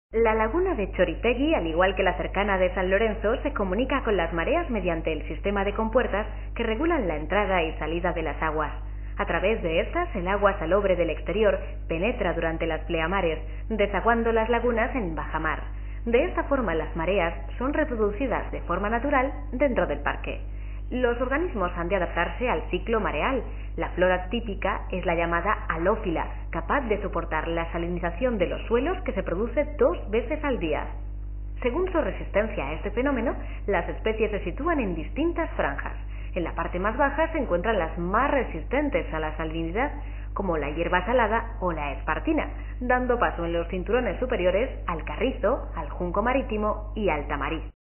La laguna de Choritegui, al igual que la cercana de San Lorenzo, se comunica con las mareas mediante el sistema de compuertas que regulan la entrada y salida de las aguas. A través de estas, el agua salobre del exterior penetra durante las pleamares, desaguando las lagunas en bajamar. De esta forma, las mareas son reproducidas de forma natural dentro del parque. Los organismos han de adaptarse al ciclo mareal. La flora típica es la llamada halófila, capaz de soportar la salinización de los suelos que se produce 2 veces al día. Según su resistencia a este fenómeno, las especies se sitúan en distintas franjas. En la parte más baja se encuentran las más resistentes a la salinidad, como la hierba salada o la espartina, dando paso en los cinturones superiores al carrizo, al junco marítimo y al tamarí.